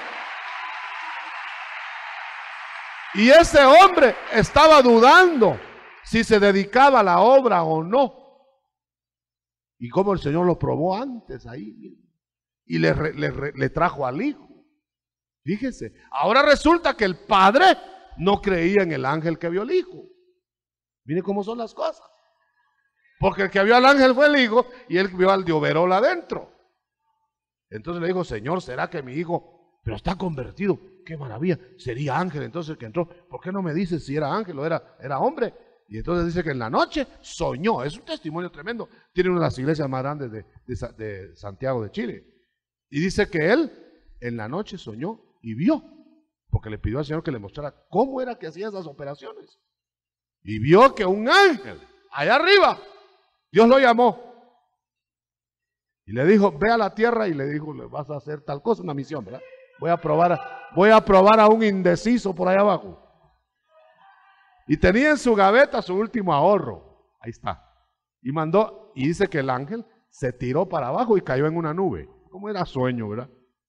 Y ese hombre estaba dudando si se dedicaba a la obra o no. Y como el Señor lo probó antes ahí mismo. Y le, le, le trajo al hijo. Fíjese, ahora resulta que el padre no creía en el ángel que vio el hijo. Mire cómo son las cosas. Porque el que vio al ángel fue el hijo y él vio al de overol adentro. Entonces le dijo, Señor, ¿será que mi hijo, pero está convertido? Qué maravilla, sería ángel entonces el que entró. ¿Por qué no me dices si era ángel o era, era hombre? Y entonces dice que en la noche soñó. Es un testimonio tremendo. Tiene una de las iglesias más grandes de, de, de Santiago de Chile. Y dice que él en la noche soñó y vio, porque le pidió al Señor que le mostrara cómo era que hacía esas operaciones. Y vio que un ángel allá arriba, Dios lo llamó y le dijo, ve a la tierra, y le dijo, le vas a hacer tal cosa, una misión, ¿verdad? Voy a probar a, voy a probar a un indeciso por allá abajo. Y tenía en su gaveta su último ahorro. Ahí está. Y mandó, y dice que el ángel se tiró para abajo y cayó en una nube. Como era sueño, ¿verdad?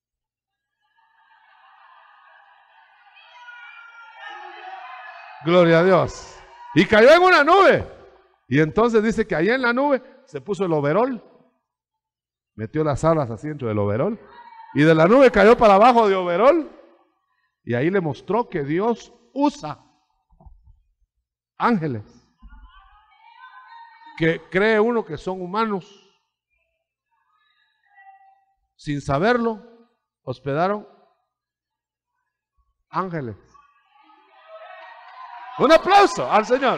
Gloria a Dios. Y cayó en una nube. Y entonces dice que allá en la nube se puso el overol. Metió las alas así dentro del overol. Y de la nube cayó para abajo de overol. Y ahí le mostró que Dios usa ángeles. Que cree uno que son humanos. Sin saberlo, hospedaron ángeles. Un aplauso al Señor.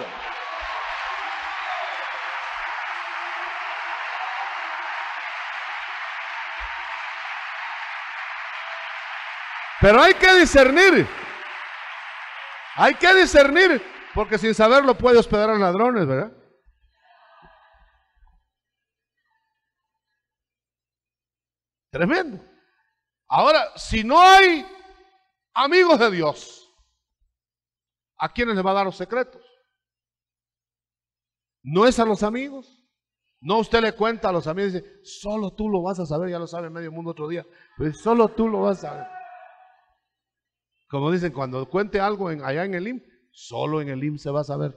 Pero hay que discernir. Hay que discernir, porque sin saberlo puede hospedar a ladrones, ¿verdad? Tremendo. Ahora, si no hay amigos de Dios, ¿a quiénes le va a dar los secretos? ¿No es a los amigos? No, usted le cuenta a los amigos y dice, solo tú lo vas a saber, ya lo sabe medio mundo otro día, pero solo tú lo vas a saber. Como dicen, cuando cuente algo en, allá en el I M S S, solo en el I M S S se va a saber.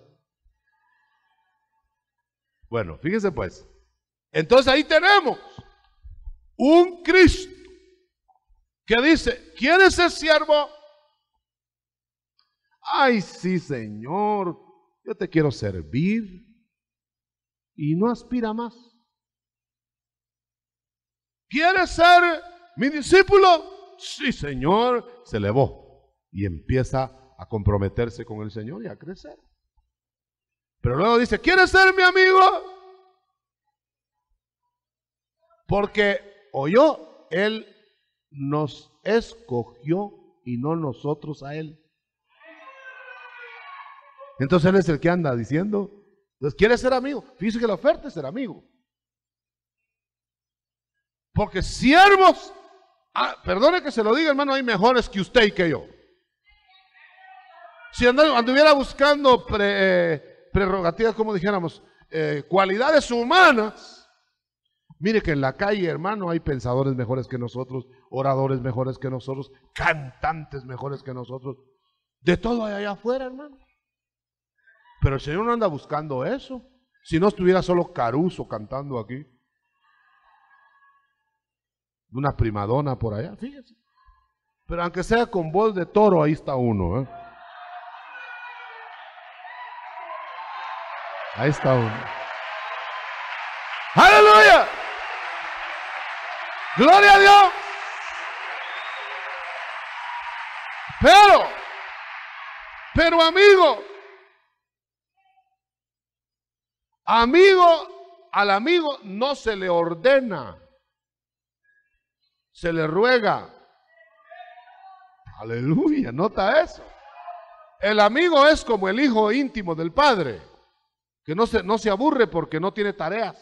Bueno, fíjense pues. Entonces ahí tenemos un Cristo que dice, ¿quieres ser siervo? Ay, sí, Señor, yo te quiero servir. Y no aspira más. ¿Quieres ser mi discípulo? Sí, Señor. Se elevó y empieza a comprometerse con el Señor y a crecer. Pero luego dice, ¿quieres ser mi amigo? Porque oyó, Él nos escogió y no nosotros a Él. Entonces Él es el que anda diciendo, entonces quiere ser amigo. Fíjese que la oferta es ser amigo. Porque siervos, ah, perdone que se lo diga, hermano, hay mejores que usted y que yo. Si anduviera buscando pre, eh, prerrogativas, como dijéramos, eh, cualidades humanas, mire que en la calle, hermano, hay pensadores mejores que nosotros, oradores mejores que nosotros, cantantes mejores que nosotros, de todo hay allá afuera, hermano. Pero el Señor no anda buscando eso. Si no estuviera solo Caruso cantando aquí, una primadona por allá, fíjese. Pero aunque sea con voz de toro, ahí está uno, ¿eh? Ahí está uno. ¡Aleluya! ¡Gloria a Dios! Pero Pero amigo, amigo, al amigo no se le ordena, se le ruega. Aleluya, nota eso. El amigo es como el hijo íntimo del padre, que no se, no se aburre porque no tiene tareas.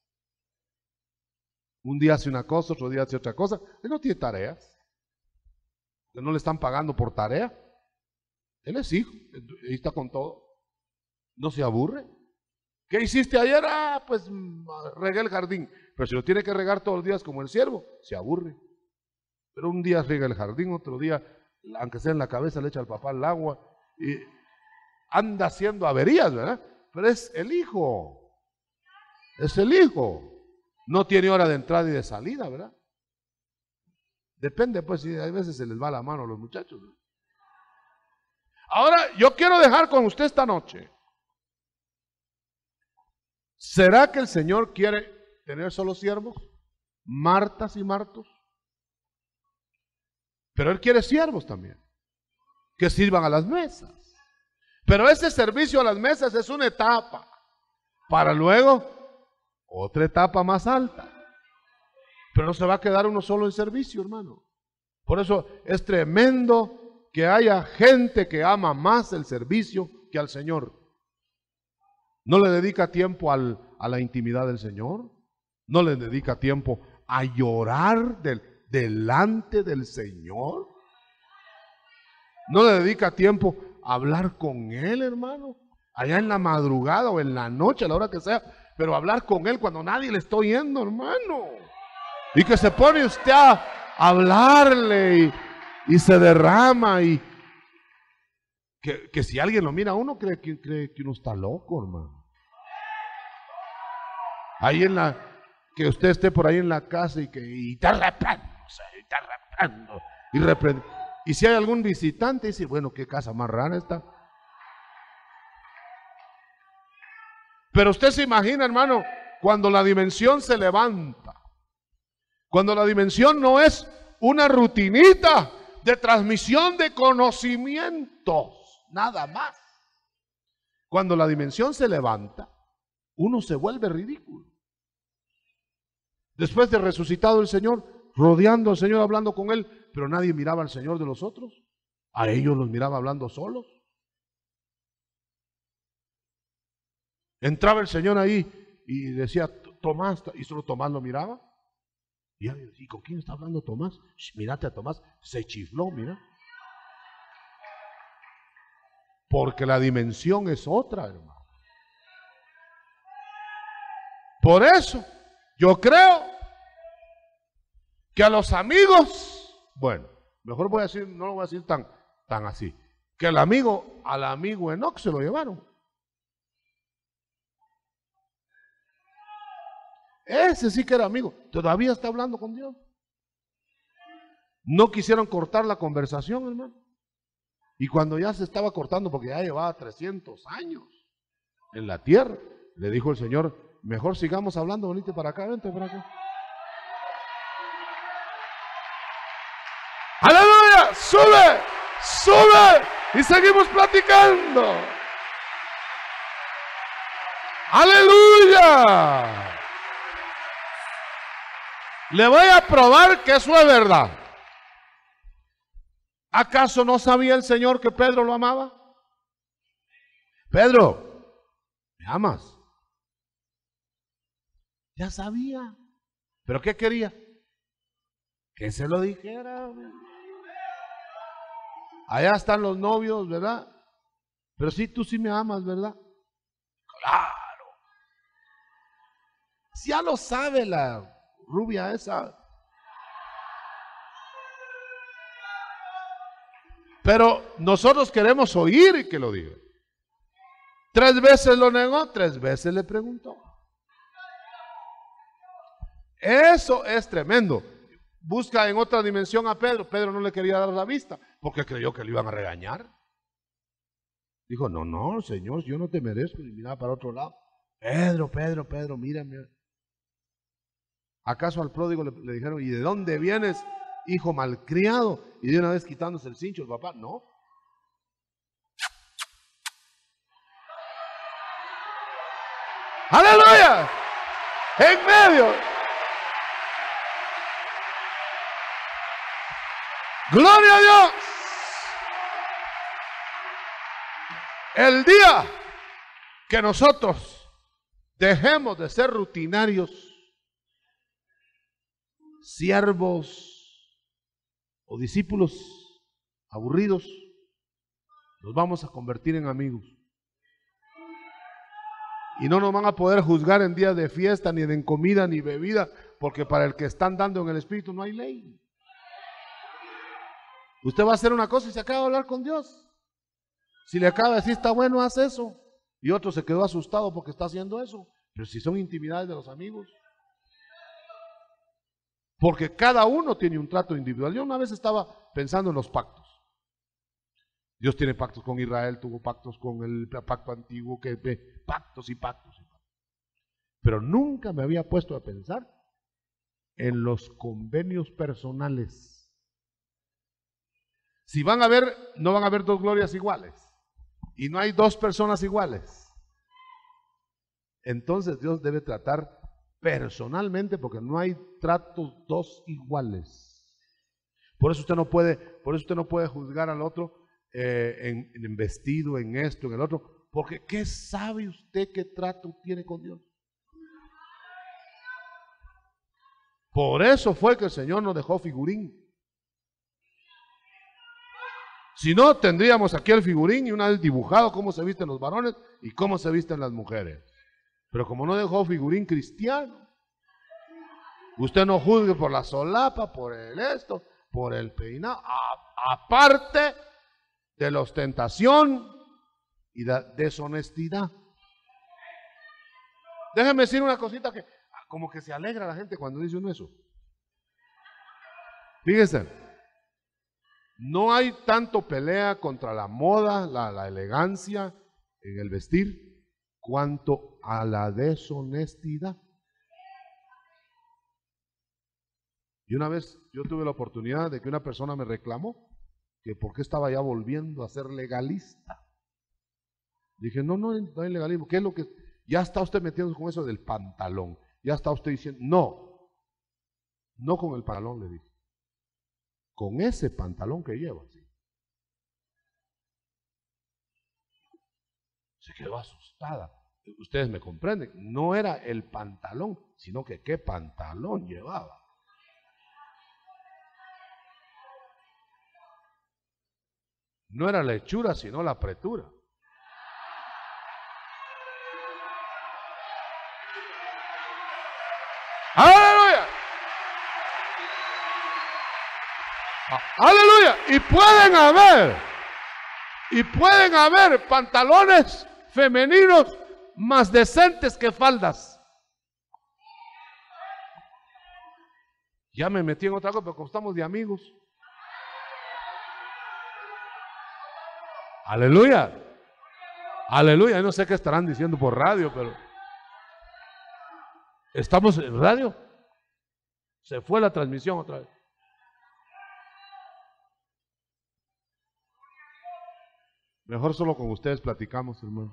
Un día hace una cosa, otro día hace otra cosa, él no tiene tareas. Que no le están pagando por tarea. Él es hijo, ahí está con todo. No se aburre. ¿Qué hiciste ayer? Ah, pues regué el jardín. Pero si lo tiene que regar todos los días como el siervo, se aburre. Pero un día riega el jardín, otro día, aunque sea en la cabeza, le echa al papá el agua. Y anda haciendo averías, ¿verdad? Pero es el hijo. Es el hijo. No tiene hora de entrada y de salida, ¿verdad? Depende, pues, si a veces se les va la mano a los muchachos, ¿verdad? Ahora, yo quiero dejar con usted esta noche. ¿Será que el Señor quiere tener solo siervos? Martas y Martos. Pero Él quiere siervos también, que sirvan a las mesas. Pero ese servicio a las mesas es una etapa, para luego otra etapa más alta. Pero no se va a quedar uno solo en servicio, hermano. Por eso es tremendo que haya gente que ama más el servicio que al Señor. No le dedica tiempo al, a la intimidad del Señor. No le dedica tiempo a llorar del, delante del Señor. No le dedica tiempo a hablar con Él, hermano. Allá en la madrugada o en la noche, a la hora que sea. Pero hablar con Él cuando nadie le está oyendo, hermano. Y que se pone usted a hablarle y, y se derrama. Y que, que si alguien lo mira a uno, cree que, cree que uno está loco, hermano. Ahí en la, que usted esté por ahí en la casa y que y está reprendo, y está reprendo, y reprendo. Y si hay algún visitante, dice, bueno, qué casa más rara está. Pero usted se imagina, hermano, cuando la dimensión se levanta, cuando la dimensión no es una rutinita de transmisión de conocimientos, nada más. Cuando la dimensión se levanta, uno se vuelve ridículo. Después de resucitado el Señor, rodeando al Señor, hablando con Él, pero nadie miraba al Señor de los otros. A ellos los miraba hablando solos. Entraba el Señor ahí y decía, Tomás, y solo Tomás lo miraba. Y, ¿y con quién está hablando Tomás? Mírate a Tomás, se chifló, mira. Porque la dimensión es otra, hermano. Por eso, yo creo que a los amigos, bueno, mejor voy a decir, no lo voy a decir tan, tan así, que el amigo, al amigo Enoc se lo llevaron. Ese sí que era amigo, todavía está hablando con Dios. No quisieron cortar la conversación, hermano. Y cuando ya se estaba cortando, porque ya llevaba trescientos años en la tierra, le dijo el Señor, mejor sigamos hablando, venite para acá, vente para acá. ¡Aleluya! ¡Sube! ¡Sube! Y seguimos platicando. ¡Aleluya! Le voy a probar que eso es verdad. ¿Acaso no sabía el Señor que Pedro lo amaba? Pedro, ¿me amas? Ya sabía. ¿Pero qué quería? Que se lo dijera. Allá están los novios, ¿verdad? Pero sí, tú sí me amas, ¿verdad? Claro. Si ya lo sabe la rubia esa. Pero nosotros queremos oír que lo diga. Tres veces lo negó, tres veces le preguntó. Eso es tremendo. Busca en otra dimensión a Pedro. Pedro no le quería dar la vista porque creyó que le iban a regañar. Dijo, no, no, Señor, yo no te merezco. Y miraba para otro lado. Pedro, Pedro, Pedro, mírame. ¿Acaso al pródigo le, le dijeron, ¿y de dónde vienes, hijo malcriado? Y de una vez quitándose el cincho el papá. No. Aleluya. En medio. Gloria a Dios. El día que nosotros dejemos de ser rutinarios, siervos o discípulos aburridos, nos vamos a convertir en amigos. Y no nos van a poder juzgar en días de fiesta, ni en comida, ni bebida, porque para el que están dando en el Espíritu no hay ley. Usted va a hacer una cosa y se acaba de hablar con Dios. Si le acaba de decir, está bueno, haz eso. Y otro se quedó asustado porque está haciendo eso. Pero si son intimidades de los amigos. Porque cada uno tiene un trato individual. Yo una vez estaba pensando en los pactos. Dios tiene pactos con Israel, tuvo pactos con el pacto antiguo, que pactos y pactos y pactos. Pero nunca me había puesto a pensar en los convenios personales. Si van a haber, no van a haber dos glorias iguales. Y no hay dos personas iguales. Entonces Dios debe tratar personalmente, porque no hay tratos dos iguales. Por eso usted no puede, por eso usted no puede juzgar al otro eh, en, en vestido, en esto, en el otro, porque ¿qué sabe usted qué trato tiene con Dios? Por eso fue que el Señor nos dejó figurín. Si no, tendríamos aquí el figurín y una vez dibujado cómo se visten los varones y cómo se visten las mujeres. Pero como no dejó figurín cristiano, usted no juzgue por la solapa, por el esto, por el peinado, a, aparte de la ostentación y la deshonestidad. Déjeme decir una cosita que como que se alegra la gente cuando dice uno eso. Fíjense, no hay tanto pelea contra la moda, la, la elegancia en el vestir, cuanto a la deshonestidad. Y una vez yo tuve la oportunidad de que una persona me reclamó que por qué estaba ya volviendo a ser legalista. Dije, no, no, no hay legalismo. ¿Qué es lo que? Ya está usted metiendo con eso del pantalón. Ya está usted diciendo, no, no con el pantalón, le dije. Con ese pantalón que lleva, sí. Se quedó asustada. Ustedes me comprenden, no era el pantalón, sino que qué pantalón llevaba. No era la hechura, sino la apretura. ¡Aleluya! ¡Aleluya! Y pueden haber, y pueden haber pantalones femeninos más decentes que faldas. Ya me metí en otra cosa, pero como estamos de amigos. Aleluya. Aleluya. No sé qué estarán diciendo por radio, pero estamos en radio. Se fue la transmisión otra vez. Mejor solo con ustedes platicamos, hermano.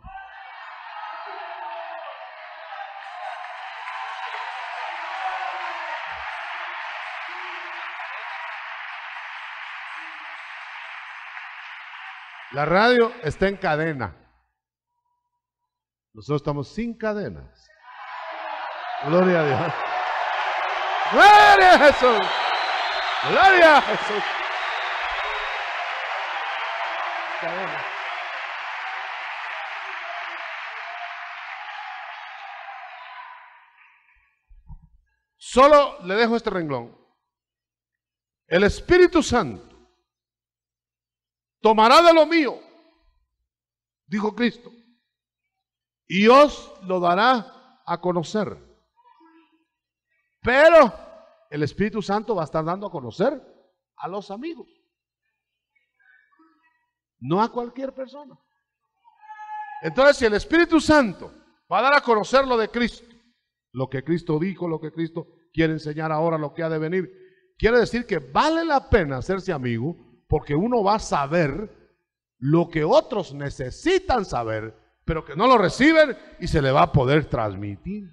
La radio está en cadena. Nosotros estamos sin cadenas. Gloria a Dios. Gloria a Jesús. Gloria a Jesús. Cadena. Solo le dejo este renglón. El Espíritu Santo tomará de lo mío, dijo Cristo, y os lo dará a conocer. Pero el Espíritu Santo va a estar dando a conocer a los amigos, no a cualquier persona. Entonces, si el Espíritu Santo va a dar a conocer lo de Cristo, lo que Cristo dijo, lo que Cristo quiere enseñar ahora, lo que ha de venir, quiere decir que vale la pena hacerse amigo, porque uno va a saber lo que otros necesitan saber, pero que no lo reciben y se le va a poder transmitir.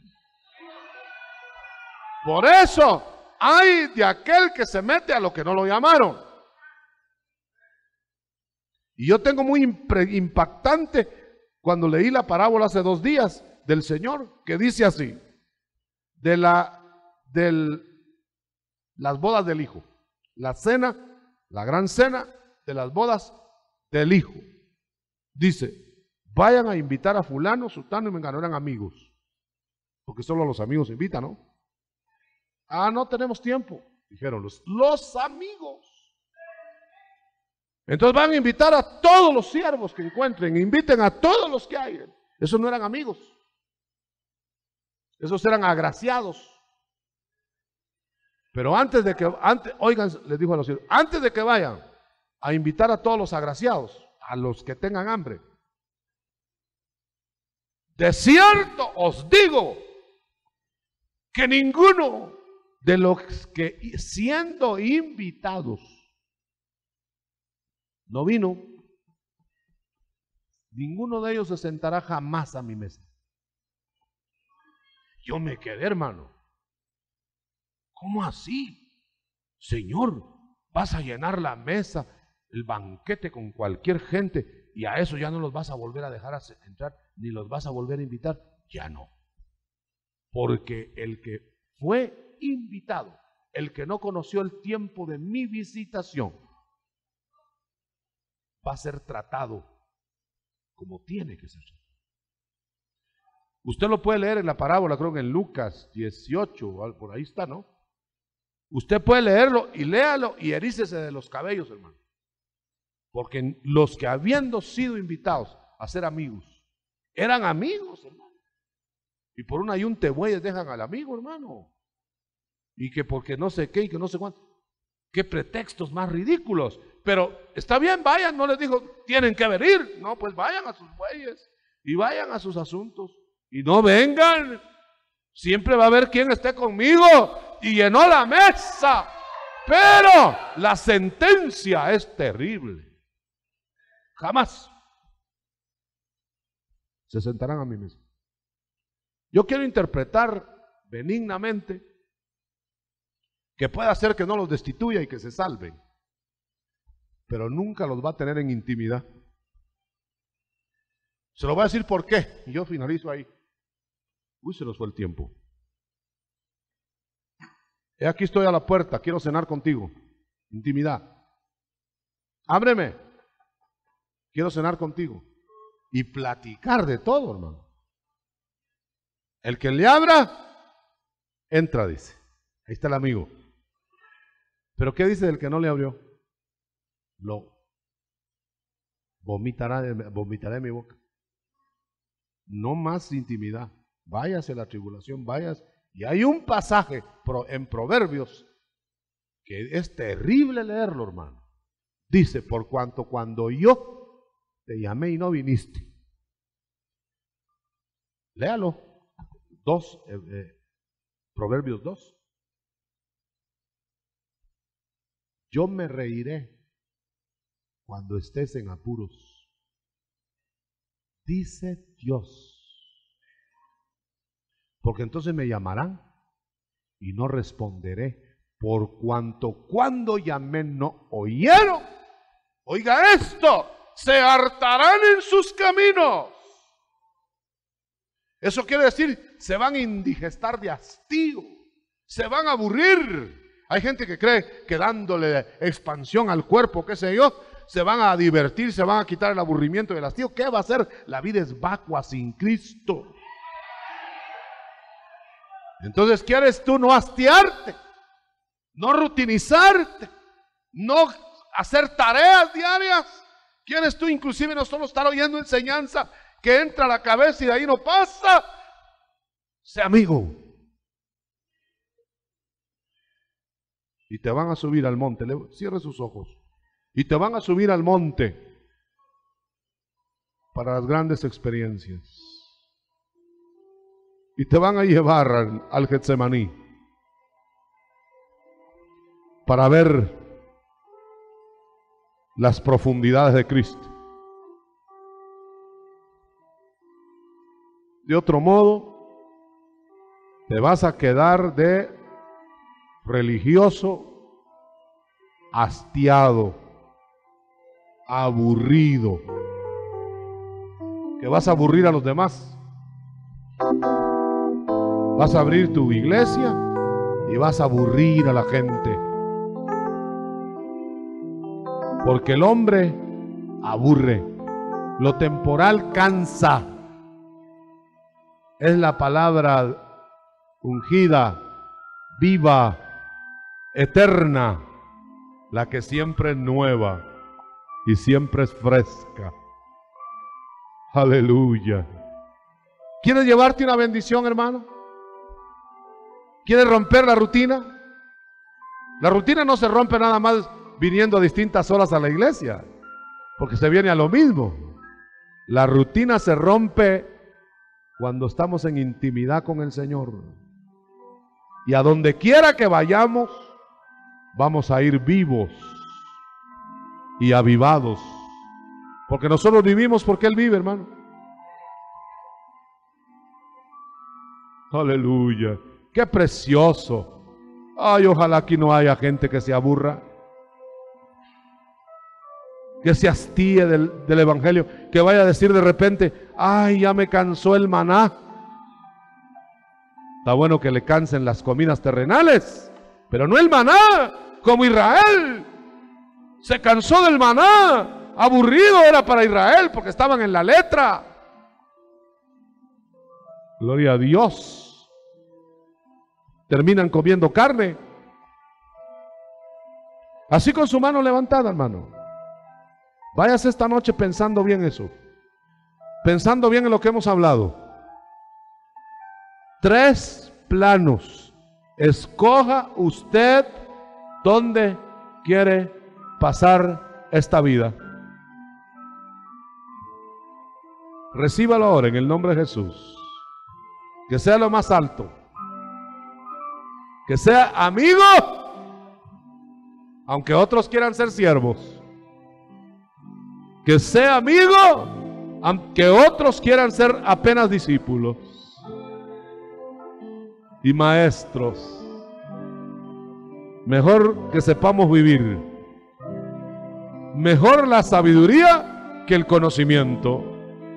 Por eso hay de aquel que se mete a lo que no lo llamaron. Y yo tengo muy impactante cuando leí la parábola hace dos días del Señor, que dice así, de la del, las bodas del Hijo, la cena, la gran cena de las bodas del Hijo. Dice, vayan a invitar a fulano, sutano y mengano, eran amigos, porque solo los amigos invitan, ¿no? Ah, no tenemos tiempo, dijeron los, los amigos. Entonces van a invitar a todos los siervos que encuentren, inviten a todos los que hay. Esos no eran amigos, esos eran agraciados. Pero antes de que, antes, oigan, les dijo a los siervos, antes de que vayan a invitar a todos los agraciados, a los que tengan hambre, de cierto os digo que ninguno de los que siendo invitados no vino, ninguno de ellos se sentará jamás a mi mesa. Yo me quedé, hermano. ¿Cómo así? Señor, vas a llenar la mesa, el banquete con cualquier gente y a eso ya no los vas a volver a dejar entrar, ni los vas a volver a invitar. Ya no. Porque el que fue invitado, el que no conoció el tiempo de mi visitación, va a ser tratado como tiene que ser. Usted lo puede leer en la parábola, creo que en Lucas dieciocho, por ahí está, ¿no? Usted puede leerlo y léalo y erícese de los cabellos, hermano. Porque los que habiendo sido invitados a ser amigos, eran amigos, hermano. Y por una yunta de bueyes dejan al amigo, hermano. Y que porque no sé qué y que no sé cuánto. Qué pretextos más ridículos. Pero está bien, vayan, no les dijo, tienen que venir. No, pues vayan a sus bueyes y vayan a sus asuntos. Y no vengan. Siempre va a haber quien esté conmigo. Y llenó la mesa. Pero la sentencia es terrible. Jamás se sentarán a mi mesa. Yo quiero interpretar benignamente que pueda ser que no los destituya y que se salven, pero nunca los va a tener en intimidad. Se lo voy a decir por qué, y yo finalizo ahí. Uy, se nos fue el tiempo. He aquí estoy a la puerta, quiero cenar contigo. Intimidad. Ábreme. Quiero cenar contigo. Y platicar de todo, hermano. El que le abra, entra, dice. Ahí está el amigo. Pero ¿qué dice del que no le abrió? Lo vomitará de, vomitará de mi boca. No más intimidad. Váyase a la tribulación, váyase. Y hay un pasaje en Proverbios que es terrible leerlo, hermano. Dice, por cuanto cuando yo te llamé y no viniste. Léalo. Dos, eh, eh, Proverbios dos. Yo me reiré cuando estés en apuros, dice Dios. Porque entonces me llamarán y no responderé, por cuanto cuando llamé no oyeron. Oiga esto, se hartarán en sus caminos. Eso quiere decir, se van a indigestar de hastío, se van a aburrir. Hay gente que cree que dándole expansión al cuerpo, qué sé yo, se van a divertir, se van a quitar el aburrimiento y el hastío. ¿Qué va a hacer? La vida es vacua sin Cristo. Entonces, ¿quieres tú no hastiarte? No rutinizarte, no hacer tareas diarias. ¿Quieres tú inclusive no solo estar oyendo enseñanza que entra a la cabeza y de ahí no pasa? Sé amigo. Y te van a subir al monte. Cierre sus ojos. Y te van a subir al monte para las grandes experiencias. Y te van a llevar al, al Getsemaní para ver las profundidades de Cristo. De otro modo, te vas a quedar de religioso, hastiado, aburrido, que vas a aburrir a los demás. Vas a abrir tu iglesia y vas a aburrir a la gente, porque el hombre aburre. Lo temporal cansa. Es la palabra ungida, viva, eterna, la que siempre es nueva y siempre es fresca. Aleluya. ¿Quieres llevarte una bendición, hermano? ¿Quieres romper la rutina? La rutina no se rompe nada más viniendo a distintas horas a la iglesia, porque se viene a lo mismo. La rutina se rompe cuando estamos en intimidad con el Señor. Y a donde quiera que vayamos, vamos a ir vivos y avivados, porque nosotros vivimos porque Él vive, hermano. Aleluya. Qué precioso. Ay, ojalá aquí no haya gente que se aburra, que se hastíe del, del evangelio, que vaya a decir de repente: ay, ya me cansó el maná. Está bueno que le cansen las comidas terrenales, pero no el maná, como Israel. Se cansó del maná. Aburrido era para Israel porque estaban en la letra. Gloria a Dios. Terminan comiendo carne. Así con su mano levantada, hermano. Váyase esta noche pensando bien eso. Pensando bien en lo que hemos hablado. Tres planos. Escoja usted dónde quiere pasar esta vida. Recíbalo ahora en el nombre de Jesús. Que sea lo más alto. Que sea amigo, aunque otros quieran ser siervos. Que sea amigo, aunque otros quieran ser apenas discípulos y maestros. Mejor que sepamos vivir. Mejor la sabiduría que el conocimiento.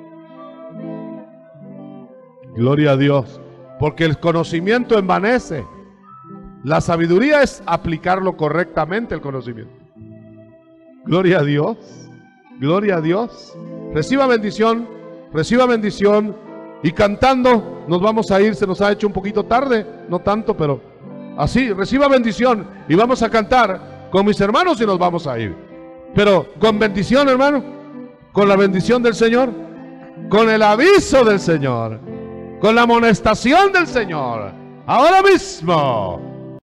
Gloria a Dios, porque el conocimiento envanece. La sabiduría es aplicarlo correctamente, el conocimiento. Gloria a Dios, gloria a Dios. Reciba bendición, reciba bendición. Y cantando nos vamos a ir. Se nos ha hecho un poquito tarde, no tanto, pero así, reciba bendición. Y vamos a cantar con mis hermanos y nos vamos a ir. Pero con bendición, hermano, con la bendición del Señor, con el aviso del Señor, con la amonestación del Señor. Ahora mismo.